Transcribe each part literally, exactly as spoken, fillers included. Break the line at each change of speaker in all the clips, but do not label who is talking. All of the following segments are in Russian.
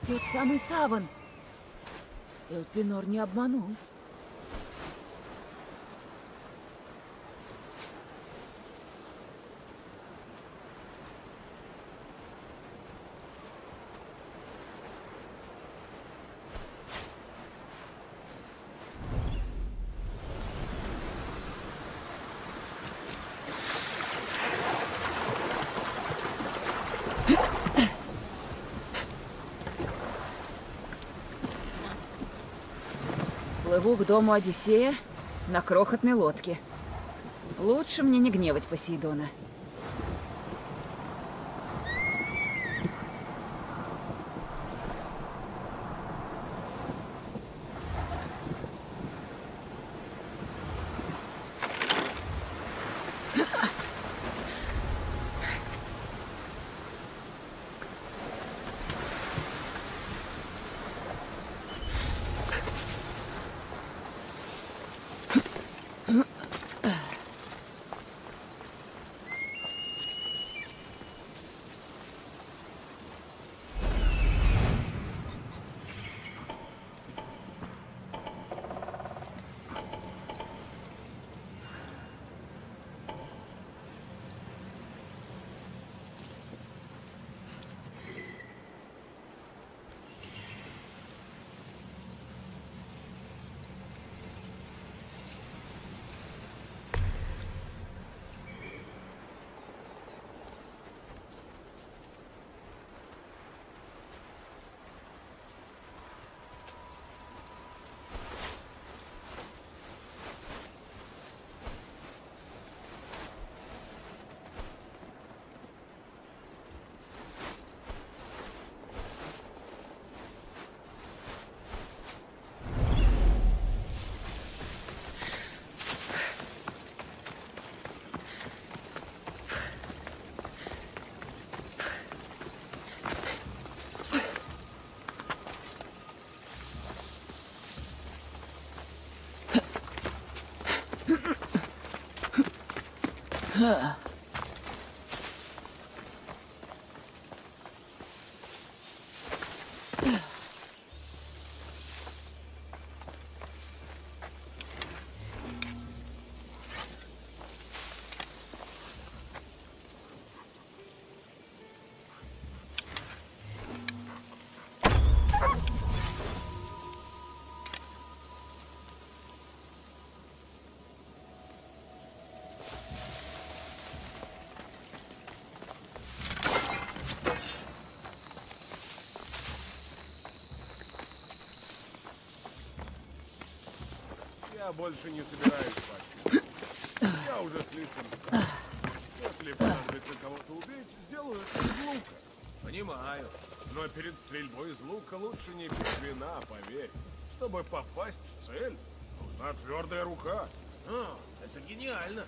Тот самый саван. Элпинор не обманул. Плыву к дому Одиссея на крохотной лодке. Лучше мне не гневать Посейдона. Huh.
Я больше не собираюсь спать. Я уже слишком стар. Если понадобится кого-то убить, сделаю это из лука. Понимаю. Но перед стрельбой из лука лучше не пить вина, поверь. Чтобы попасть в цель, нужна твердая рука. А, это гениально.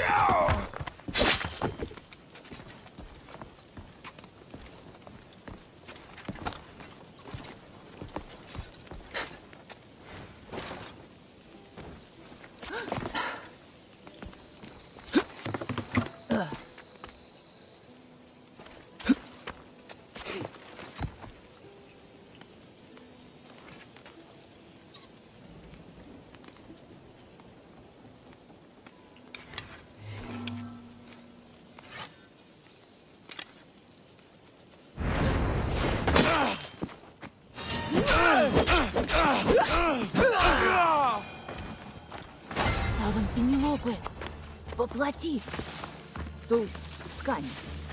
Саван Пенелопы! Воплоти! То есть в ткани.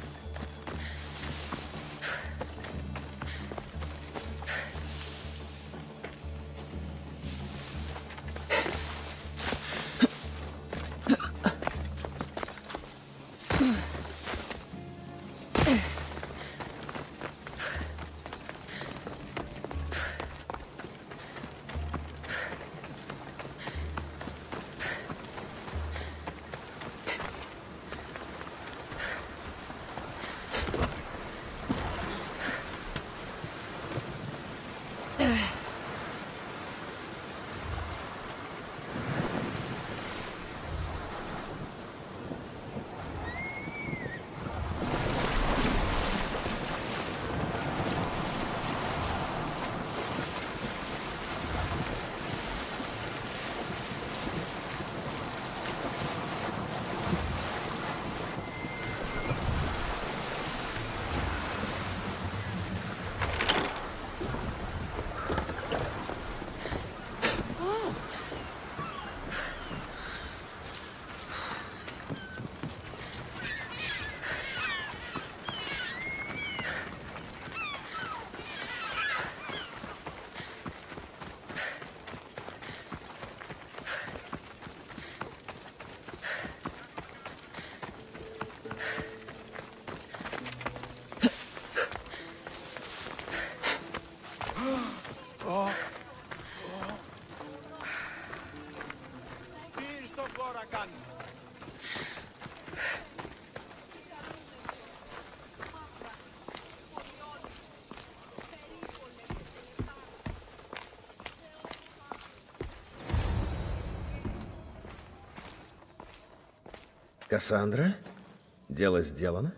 Кассандра, дело сделано?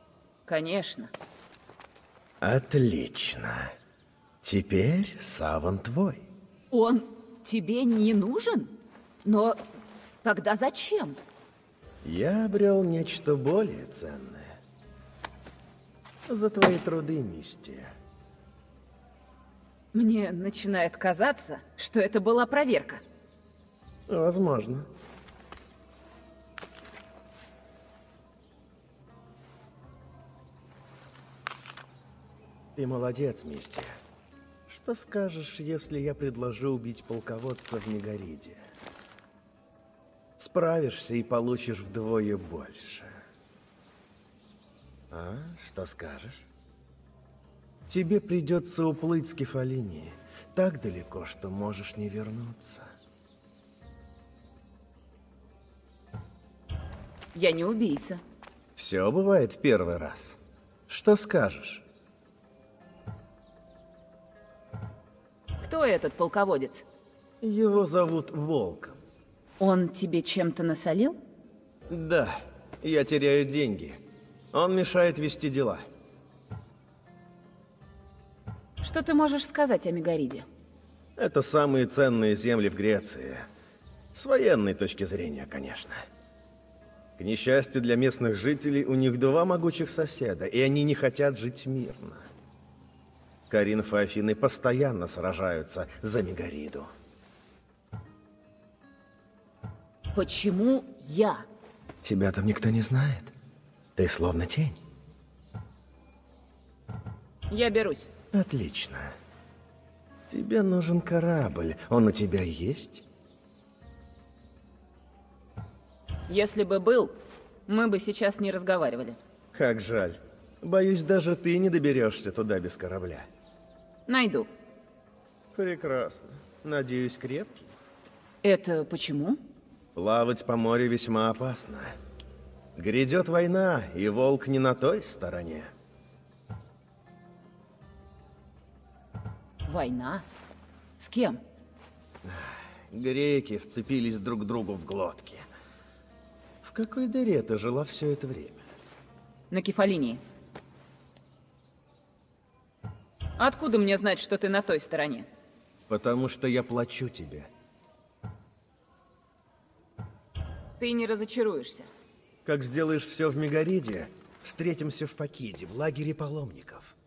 Конечно.
Отлично. Теперь саван твой.
Он тебе не нужен? Но тогда зачем?
Я обрел нечто более ценное. За твои труды, Мистия.
Мне начинает казаться, что это была проверка.
Возможно. Ты молодец, Мистия. Что скажешь, если я предложу убить полководца в Мегариде? Справишься и получишь вдвое больше. А? Что скажешь? Тебе придется уплыть с Кефалинии так далеко, что можешь не вернуться.
Я не убийца.
Все бывает в первый раз. Что скажешь?
Кто этот полководец?
Его зовут Волком.
Он тебе чем-то насолил?
Да, я теряю деньги. Он мешает вести дела.
Что ты можешь сказать о Мегариде?
Это самые ценные земли в Греции. С военной точки зрения, конечно. К несчастью для местных жителей, у них два могучих соседа, и они не хотят жить мирно. Коринф и Афины постоянно сражаются за Мегариду.
Почему я?
Тебя там никто не знает. Ты словно тень.
Я берусь.
Отлично. Тебе нужен корабль. Он у тебя есть?
Если бы был, мы бы сейчас не разговаривали.
Как жаль. Боюсь, даже ты не доберешься туда без корабля.
Найду.
Прекрасно. Надеюсь, крепкий.
Это почему?
Плавать по морю весьма опасно. Грядет война, и волк не на той стороне.
Война? С кем?
Греки вцепились друг другу в глотки. В какой дыре ты жила все это время?
На Кефалинии. Откуда мне знать, что ты на той стороне?
Потому что я плачу тебе.
Ты не разочаруешься.
Как сделаешь все в Мегариде, встретимся в Факиде, в лагере паломников.